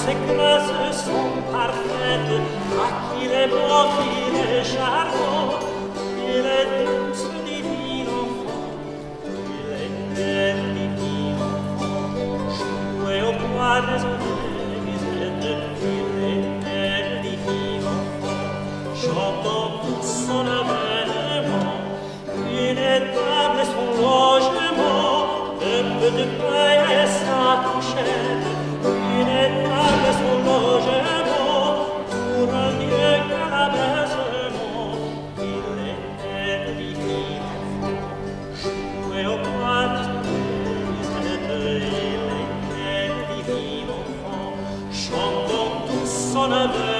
ses grâces sont parfaites, à qui les beau, qui les charmant, il est douce, divin enfant, il est belle, divin enfant, jouez au bois raisonné, Lisette, il est belle, divin enfant, chantant tout son avènement, inétable son logement, de peu de paix et sa couchette, inétable son logement, pour un Dieu qu'à l'abaissement, il est belle, divin enfant, jouez au bois raisonné, Lisette, il est belle, divin enfant, chantant tout son avènement,